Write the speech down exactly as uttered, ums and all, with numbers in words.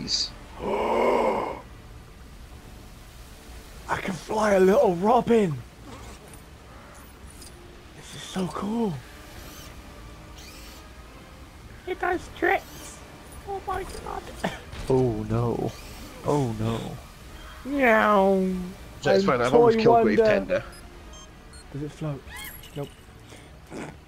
trees. I can fly a little robin. This is so cool. It does tricks. Oh my god. Oh no. Oh no. Meow. So it's I'm fine, I've toy almost killed Grave wonder. Tender. Does it float? Nope.